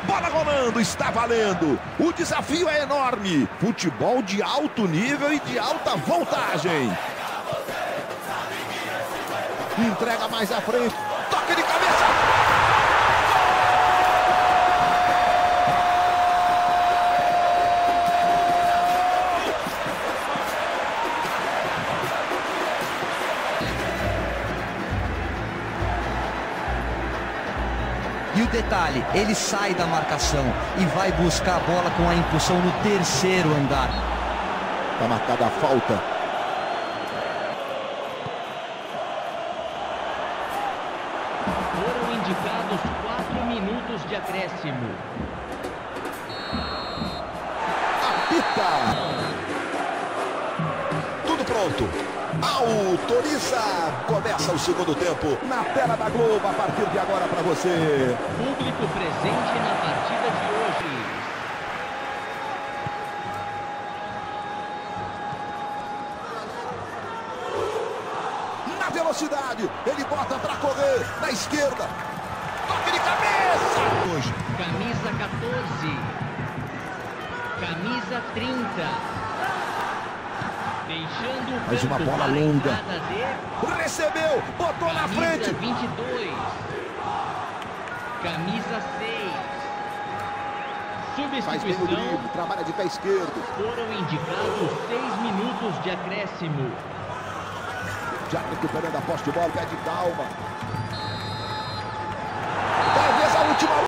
Bola rolando, está valendo. O desafio é enorme. Futebol de alto nível e de alta voltagem. Entrega mais à frente. Toque de cabeça. E o detalhe, ele sai da marcação e vai buscar a bola com a impulsão no terceiro andar. Está marcada a falta. Foram indicados 4 minutos de acréscimo. Apita. Tudo pronto. Autoriza. Começa o segundo tempo na tela da Globo a partir de agora para você. Público presente na partida de hoje. Na velocidade, ele bota para correr na esquerda. Toque de cabeça. Hoje. Camisa 14. Camisa 30. Deixando o Mais uma campo bola para a longa. entrada de Recebeu, botou na frente. Camisa 22. Camisa 6. Faz bem o Substituição. drible, trabalha de pé esquerdo. Foram indicados 6 minutos de acréscimo. Já recuperando a posse de bola, pede calma.